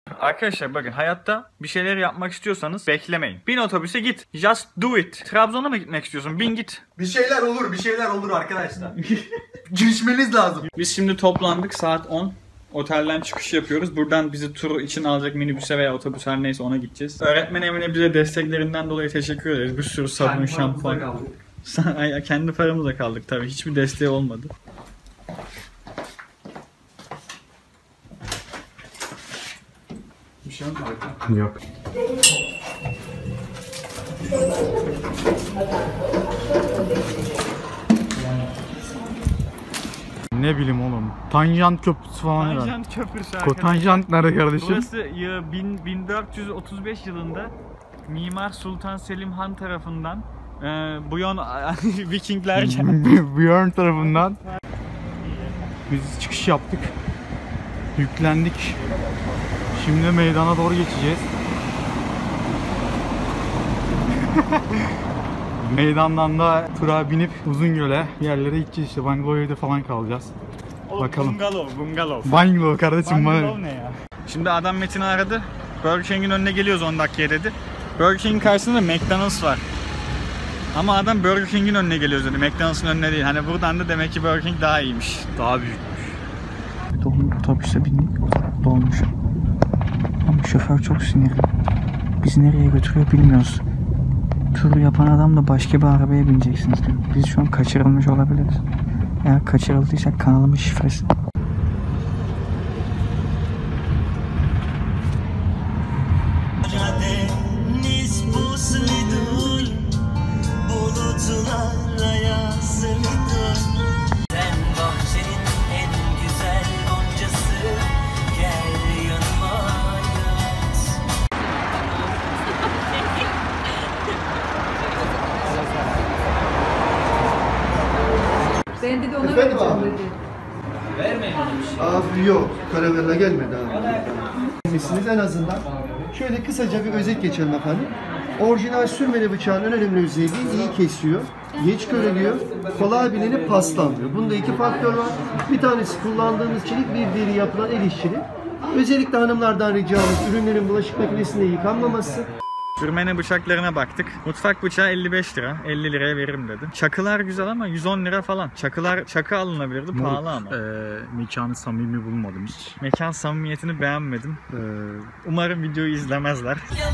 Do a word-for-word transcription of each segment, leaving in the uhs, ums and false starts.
Arkadaşlar bakın, hayatta bir şeyler yapmak istiyorsanız beklemeyin. Bin otobüse git. Just do it. Trabzon'a mı gitmek istiyorsun? Bin git. Bir şeyler olur, bir şeyler olur arkadaşlar. Girişmeniz lazım. Biz şimdi toplandık, saat on. Otelden çıkış yapıyoruz. Buradan bizi tur için alacak minibüse veya otobüs, her neyse ona gideceğiz. Öğretmen evine bize desteklerinden dolayı teşekkür ederiz. Bir sürü sabun, şampuan. Kendi paramıza kaldık tabii. Hiçbir desteği olmadı. Bir şey yok mu? Yok. Ne bileyim oğlum. Tanjant köprüsü falan herhalde. Tanjant köprüsü. Kotanjant nerede kardeşim? Burası bin dört yüz otuz beş yılında Mimar Sultan Selim Han tarafından e, bu yon Vikinglerken Björn tarafından. Biz çıkış yaptık. Yüklendik. Şimdi meydana doğru geçeceğiz. Meydandan da tura binip Uzungöl'e bir yerlere gideceğiz işte. Bungalow falan kalacağız. Oğlum, bakalım. Bungalow, bungalow. Bungalow kardeşim. Bungalow ne ya? Şimdi adam Metin'i aradı. Burger King'in önüne geliyoruz on dakikaya dedi. Burger King'in karşısında McDonald's var. Ama adam Burger King'in önüne geliyoruz dedi. McDonald's'ın önüne değil. Hani buradan da demek ki Burger King daha iyiymiş. Daha büyükmüş. Otobüse bindik. Dolmuş. Ama şoför çok sinirli. Bizi nereye götürüyor bilmiyoruz. Tur yapan adam da başka bir arabaya bineceksiniz diyor. Biz şu an kaçırılmış olabiliriz. Eğer kaçırıldıysak kanalımın şifresi. Ben dedi ona Efendim vereceğim abi? dedi. Abi yok, karavella gelmedi abi. Misiniz en azından. Şöyle kısaca bir özet geçelim efendim. Orijinal sürmeli bıçağın en önemli özelliği iyi kesiyor, geç köreliyor, kolay bilinip paslanmıyor. Bunda iki faktör var. Bir tanesi kullandığınız çelik bir deri yapılan el işçiliği. Özellikle hanımlardan ricamız ürünlerin bulaşık makinesinde yıkanmaması. Sürmene bıçaklarına baktık. Mutfak bıçağı elli beş lira. elli liraya veririm dedi. Çakılar güzel ama yüz on lira falan. Çakılar çakı alınabilirdi, pahalı ama. Ee, mekanı samimi bulmadım hiç. Mekan samimiyetini beğenmedim. Ee, umarım videoyu izlemezler.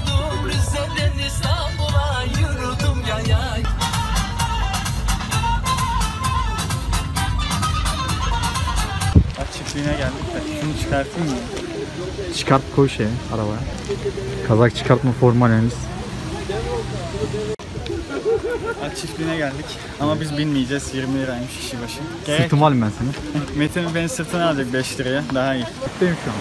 At çiftliğine geldik de şunu çıkartayım mı? Çıkart koy şeye, arabaya. Kazak çıkartma formal henüz. At çiftliğine geldik ama biz binmeyeceğiz. yirmi liraymış kişi başı. Gerek... Sırtımı alayım ben seni. Metin beni sırtına alacak beş liraya, daha iyi. Sırttayım şu an.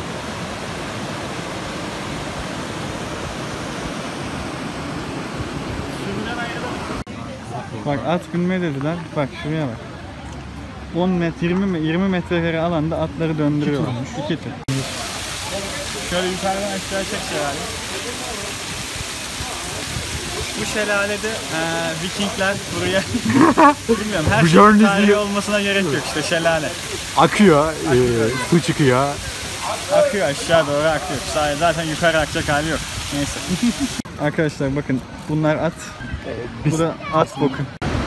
Bak at binme dediler. Bak şuraya bak. on metre, yirmi, yirmi metrekare alanda atları döndürüyorlar. İki tur. Şöyle yukarıdan aşağı çek şelale. Bu şelalede e, Vikingler buraya bilmiyorum, her şey tarihi olmasına gerek yok, işte şelale. Akıyor, e, su çıkıyor. Akıyor, aşağı doğru akıyor. Zaten yukarı akacak hali yok. Neyse. Arkadaşlar bakın, bunlar at. Ee, bu da at bakın.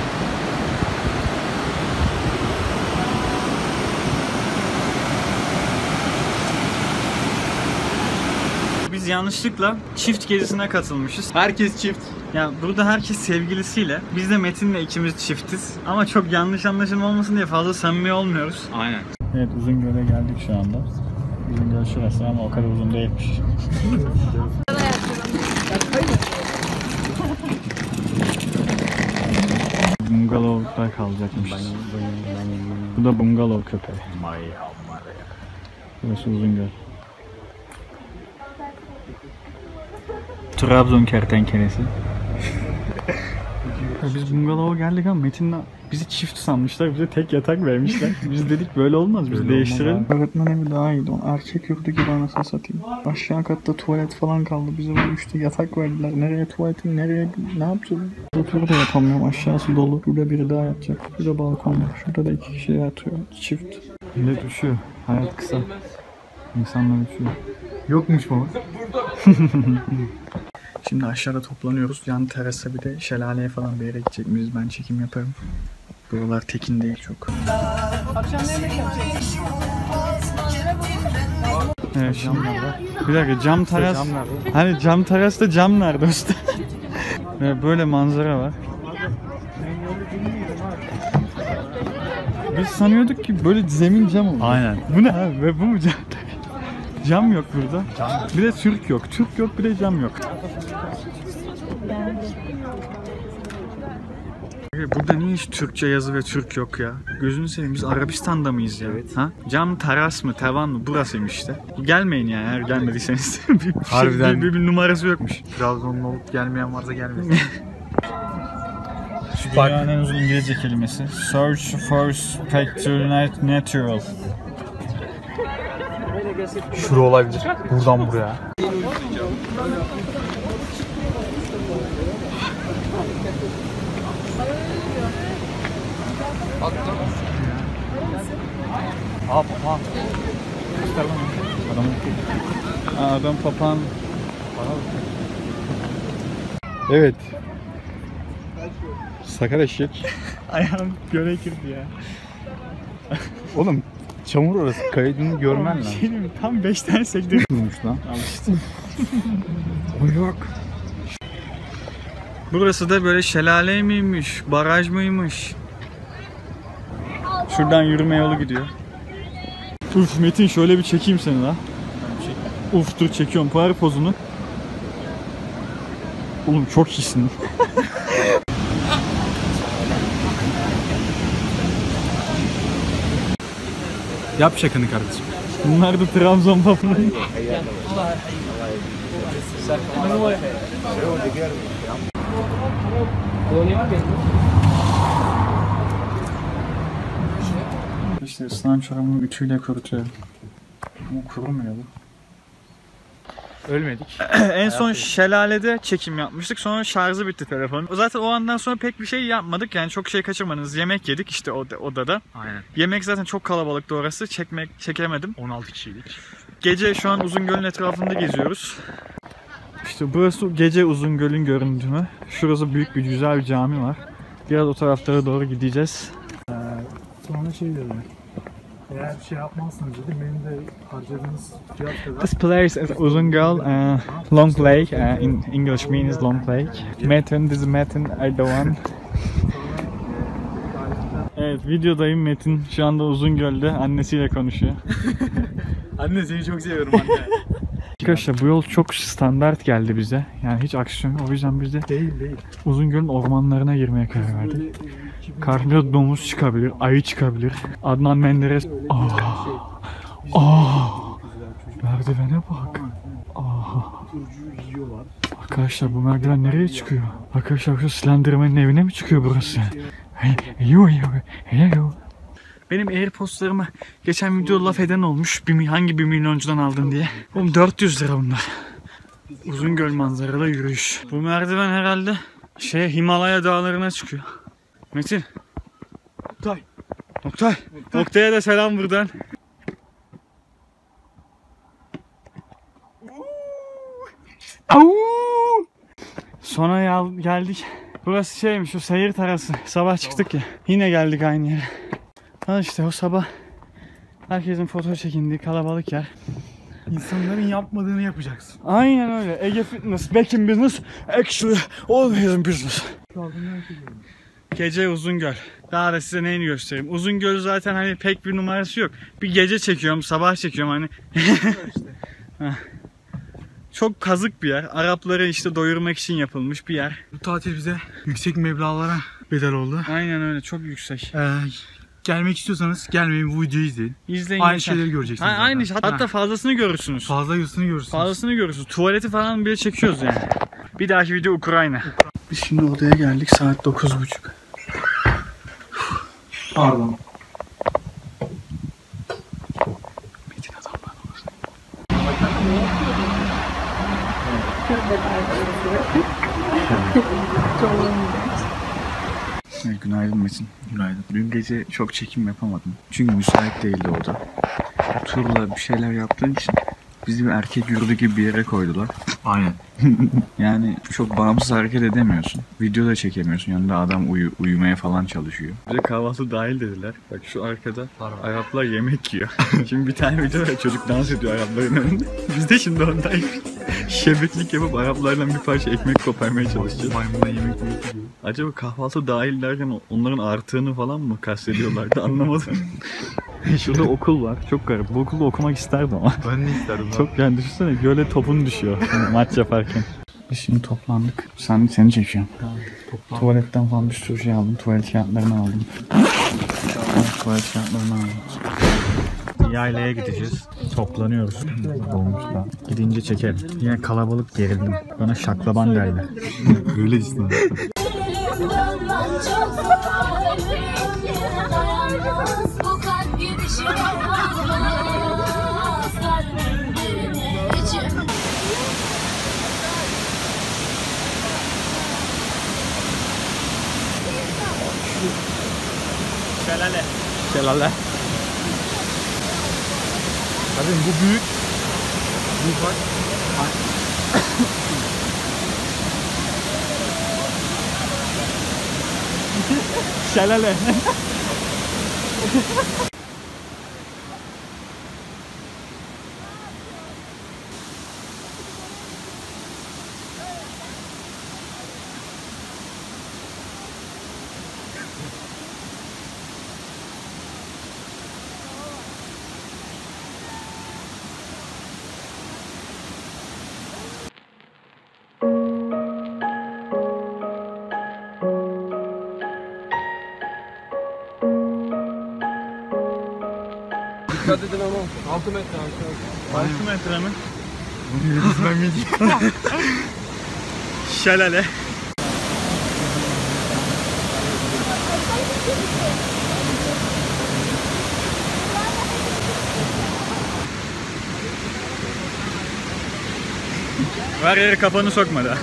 Biz yanlışlıkla çift gezisine katılmışız. Herkes çift. Ya burada herkes sevgilisiyle. Biz de Metin'le ikimiz çiftiz. Ama çok yanlış anlaşılma olmasın diye fazla samimi olmuyoruz. Aynen. Evet, Uzungöl'e geldik şu anda. Uzungöl şurası ama o kadar uzun değilmiş. Bungalov'da kalacakmış. Bu da bungalov köpeği. Burası Uzungöl. Trabzon kertenkelesi. Biz bungalova geldik ama Metin'le bizi çift sanmışlar, bize tek yatak vermişler. Biz dedik böyle olmaz, biz Böyle değiştirelim. Öğretmen evi daha iyiydi. O erkek yurdu gibi anasını satayım. Aşağı katta tuvalet falan kaldı. Bize böyle üçte yatak verdiler. Nereye tuvaletin, nereye ne yapacağız? Otur da yapamıyorum. Aşağısı dolu. Burada biri daha yatacak. Burada balkon var. Şurada da iki kişi yatıyor. Çift. Millet üşüyor. Hayat kısa. İnsanlar üşüyor. Yokmuş mu? Şimdi aşağıda toplanıyoruz. Yan terasa bir de şelaleye falan bir yere gidecek miyiz? Ben çekim yaparım. Buralar tekin değil çok. Evet şimdi. Bir dakika cam teras. Cam nerede? Hani cam terasta cam nerede usta? Ve böyle manzara var. Biz sanıyorduk ki böyle zemin cam oldu. Aynen. Bu ne abi? Ve bu mu cam? Cam yok burada. Bir de Türk yok. Türk yok bir de cam yok. Burada niye hiç Türkçe yazı ve Türk yok ya? Gözünü seveyim, biz Arabistan'da mıyız ya? Evet. Ha? Cam teras mı, tavan mı? Burasıymış işte. Gelmeyin yani eğer gelmediyseniz. bir, bir Harbiden. Şey, bir, bir, bir numarası yokmuş. Trabzonlu olup gelmeyen varsa gelmesin. Dünyanın en uzun İngilizce kelimesi. Search for spectral. Şura olabilir. Buradan buraya. Hop hop. Adam, adam papağan. Evet. Sakar eşek. Ayağım göle girdi ya. Oğlum çamur orası. Kaydını görmen lazım. Şey mi? Tam beş tane sektir. Olmuş lan. Alıştım. Bu yok. Burası da böyle şelale miymiş, baraj mıymış? Şuradan yürüme yolu gidiyor. Uf Metin şöyle bir çekeyim seni la. Uf dur çekiyorum par pozunu. Oğlum çok iyisin. Yap şakanı kardeşim. Bunlar da Trabzon papağanı. İşte ıslan çorabımı ütüyle kurutuyorum. Ama kurumuyor bu. Ölmedik. En son şelalede çekim yapmıştık. Sonra şarjı bitti telefonun. Zaten o andan sonra pek bir şey yapmadık. Yani çok şey kaçırmadınız. Yemek yedik işte odada. Aynen. Yemek zaten çok kalabalıktı orası. Çekmek çekemedim. on altı kişiydik. Gece şu an Uzungöl'ün etrafında geziyoruz. İşte burası gece Uzungöl'ün görüntümü. Şurası büyük bir güzel bir cami var. Biraz o taraflara doğru gideceğiz. Sonra şey dedi. Eğer bir şey yapmazsanız dedim benim de harcadığınız fiyat kadar. This place is Uzungöl, uh, Long Lake. Uh, in English means Long Lake. Metin, this is Metin Erdoğan. Evet, videodayım Metin. Şu anda Uzungöl'de annesiyle konuşuyor. Anne seni çok seviyorum anne. Arkadaşlar bu yol çok standart geldi bize. Yani hiç aksiyon yok. O yüzden biz de Değil değil. Uzungöl'ün ormanlarına girmeye karar verdik. Karşımıza domuz çıkabilir, ayı çıkabilir. Adnan Menderes. Aa, aa, merdivene bak. Aa. Arkadaşlar bu merdiven nereye çıkıyor? Arkadaşlar şu Slenderman'in evine mi çıkıyor burası? Yo yo yo. Benim AirPods'larımı geçen videoda laf eden olmuş. Bir, hangi bir milyoncudan aldın diye. Oğlum dört yüz lira bunlar. Uzungöl manzaralı yürüyüş. Bu merdiven herhalde şey Himalaya dağlarına çıkıyor. Metin. Oktay. Oktay. Oktay'a da selam buradan. Sonra geldik. Burası şeymiş, o seyir terası. Sabah çıktık ya. Yine geldik aynı yere. Ha işte o sabah herkesin fotoğraf çekindiği kalabalık yer. İnsanların yapmadığını yapacaksın. Aynen öyle. Ege Fitness, back in business, actually always in business. Gece Uzungöl. Daha da size neyini göstereyim. Uzungöl zaten hani pek bir numarası yok. Bir gece çekiyorum, sabah çekiyorum hani. Çok kazık bir yer. Arapları işte doyurmak için yapılmış bir yer. Bu tatil bize yüksek meblağlara bedel oldu. Aynen öyle, çok yüksek. Ee, gelmek istiyorsanız gelmeyin, bu videoyu izleyin. İzleyin. Aynı yeter. şeyleri göreceksiniz. Ha, aynı zaten. hatta Ha. fazlasını görürsünüz. Fazla yüzünü görürsünüz. Fazlasını görürsünüz. Tuvaleti falan bile çekiyoruz yani. Bir dahaki video Ukrayna. Biz şimdi odaya geldik, saat dokuz buçuk. Pardon. Metin adamlar orası. Evet, günaydın Metin. Günaydın. Dün gece çok çekim yapamadım. Çünkü müsait değildi oda. Turla bir şeyler yaptığım için Bizi bir erkek yurdu gibi bir yere koydular. Aynen. Yani çok bağımsız hareket edemiyorsun. Video da çekemiyorsun. Yanında adam uyu, uyumaya falan çalışıyor. Bize kahvaltı dahil dediler. Bak şu arkada Araplar yemek yiyor. Şimdi bir tane video var, çocuk dans ediyor Arapların önünde. Biz de şimdi ondayız. Şebeklik yapıp Araplardan bir parça ekmek koparmaya çalışacağız. Maymundan yemek yiyor. Acaba kahvaltı dahil derken onların artığını falan mı kastediyorlardı anlamadım. Şurada okul var. Çok garip. Bu okulda okumak isterdim ama. Ben de isterdim. Çok yani düşünsene göle topun düşüyor maç yaparken. Biz şimdi toplandık. Sen seni çekiyorum. Tuvaletten falan bir sürü şey aldım. Tuvalet kağıtlarını aldım. Tuvalet kağıtlarını aldım. Yaylaya gideceğiz. Toplanıyoruz. Dolmuşta. Gidince çekerim. Yine kalabalık gerildim. Bana şaklaban derler. Öyle istedim. Şelale. Şelale. Kardeşim bu büyük. Bu bak. Şelale. Dikkat edin ama altı metre aşağı. altı metre mi? Ben bildim. Şelale. Ver yere kafanı sokma da.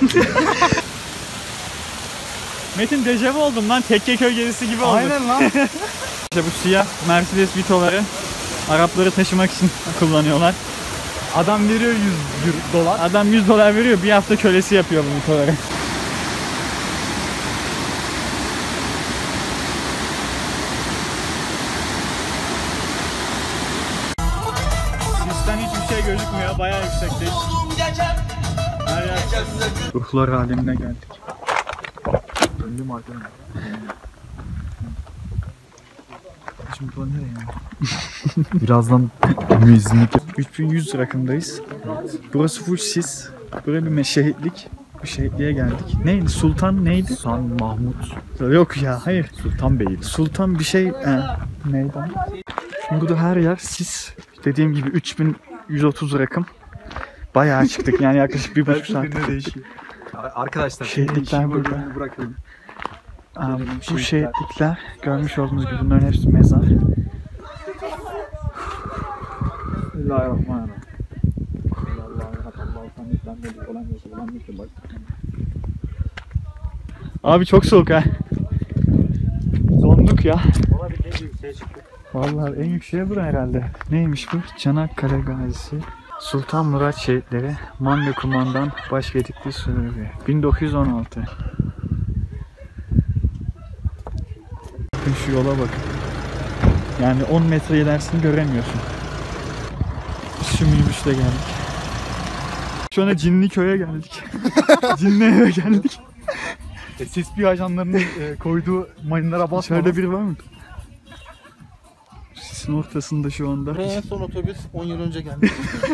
Metin dejavu oldum lan, Tekkeköy gezisi gibi oldu. Aynen lan. İşte bu siyah Mercedes Vito'ları Arapları taşımak için kullanıyorlar. Adam veriyor yüz dolar. Adam yüz dolar veriyor, bir hafta kölesi yapıyor bu Vito'ları. Sisten hiçbir şey gözükmüyor, bayağı yüksekteyiz. Her yer ruhlar haline geldik. Döndüm arkadan. Şimdi bu nereye ya? Birazdan müezzinlik. üç bin yüz rakımdayız. Burası full sis. Buraya bir şehitlik. Bir şehitliğe geldik. Neydi? Sultan neydi? Sultan Mahmut. Yok ya, hayır. Sultan Bey. Sultan bir şey... He. Neydi? Şimdi burada her yer sis. Dediğim gibi üç bin yüz otuz rakım. Bayağı çıktık yani, yaklaşık bir buçuk saat. değişiyor. Arkadaşlar Şehitlikler burada. bırakın. Aa, bu şehitlikler görmüş olduğunuz gibi bunların hepsi mezar. Bismillahirrahmanirrahim. Abi çok soğuk ha. Donduk ya. Vallahi en yüksek bura herhalde. Neymiş bu? Çanakkale Gazisi. Sultan Murat Şehitleri. Manlı Kumandan Başgetikli Sürücü. bin dokuz yüz on altı. Bakın şu yola bakın. Yani on metre ilerisini göremiyorsun. Biz şu minibüsle geldik. Şu anda Cinliköy'e geldik. Cinli eve geldik. S S P ajanlarının e, koyduğu mayınlara basma. İçeride biri var mı? Sisin ortasında şu anda. Buraya en son otobüs on yıl önce geldi.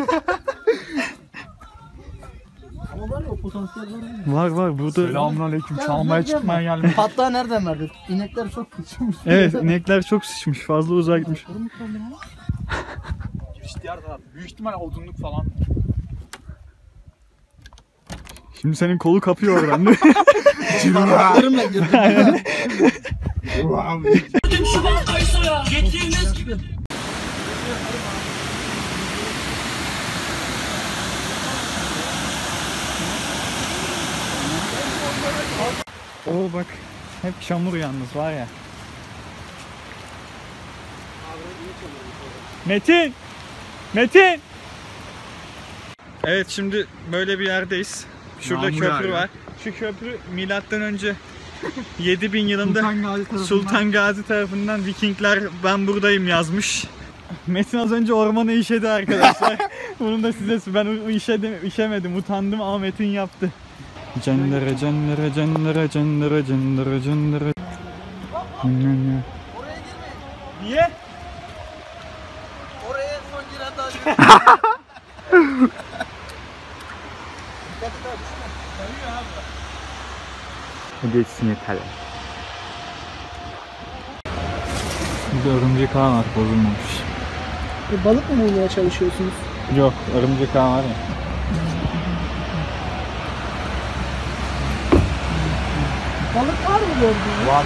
Ama var ya, o potansiyel var mı? Var var burada. Selamünaleyküm. Çalmaya çıkmaya gelmiş. Hatta nereden verdi? İnekler çok küçülmüş. Evet, inekler çok sıçmış, fazla uzağa gitmiş. Giriş diğer taraf. Büyük ihtimal odunluk falan. Şimdi senin kolu kapıyor oradan değil mi? Parmaklarımla girdim. Oo bak, hep çamur yalnız var ya. Metin! Metin! Evet, şimdi böyle bir yerdeyiz. Şurada Yağmur köprü yağıyor. var. Şu köprü milattan önce yedi bin yılında Sultan Gazi tarafından- Sultan Gazi tarafından Vikingler ben buradayım yazmış. Metin az önce ormana işedi arkadaşlar. Bunu da size ben işedim, işemedim, utandım ama Metin yaptı. Cendere cendere cendere cendere cendere cendere. Niye? Oraya en son giren daha Geçsin yeter. Burada örümcek ağ var, bozulmamış. E, balık mı bulmaya çalışıyorsunuz? Yok, örümcek ağ var ya. Balık var mı gördüğünüz? Var.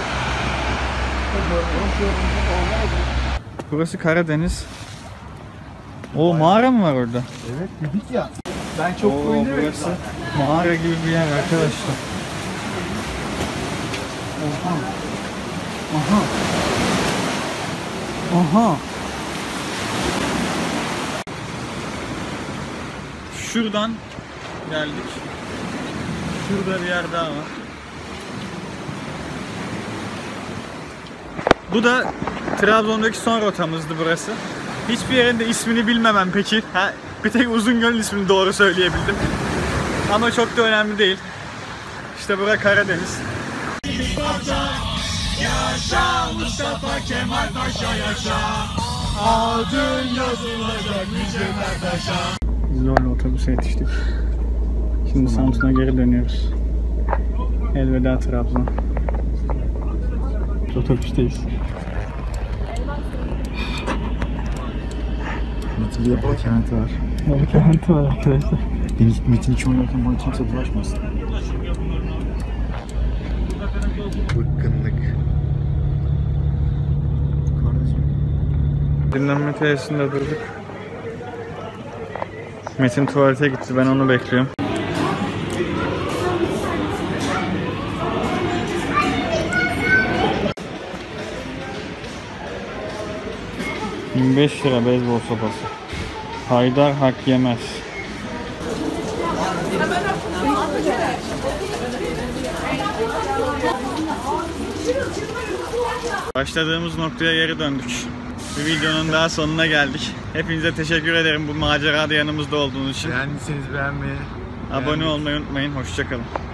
Burası Karadeniz. O mağara mı var orada? Evet dedik ya. Ben çok Oo, oynuyorum. burası mağara gibi bir yer arkadaşlar. Oha. Aha. Aha. Şuradan geldik. Şurada bir yer daha var. Bu da Trabzon'daki son rotamızdı burası. Hiçbir yerin de ismini bilmemem peki. Ha, bir tek Uzungöl'ün ismini doğru söyleyebildim. Ama çok da önemli değil. İşte burası Karadeniz. Yaşa Mustafa Kemal Paşa yaşa. Adın yazılacak mücevher taşa. Zorla otobüse yetiştik. Şimdi Samsun'a geri dönüyoruz. Elveda Trabzon. Otobüsteyiz. Metin bir de balık kenti var. Balık kenti var arkadaşlar. Deniz Metin iki oynarken bana kimse bulaşmasın. Bıkkınlık. Dinlenme tesisinde durduk. Metin tuvalete gitti, ben onu bekliyorum. yirmi beş lira beyzbol sopası. Haydar hak yemez. Başladığımız noktaya geri döndük. Bir videonun daha sonuna geldik. Hepinize teşekkür ederim bu macerada yanımızda olduğunuz için. Beğendiyseniz beğenmeyi, Abone olmayı unutmayın. Hoşça kalın.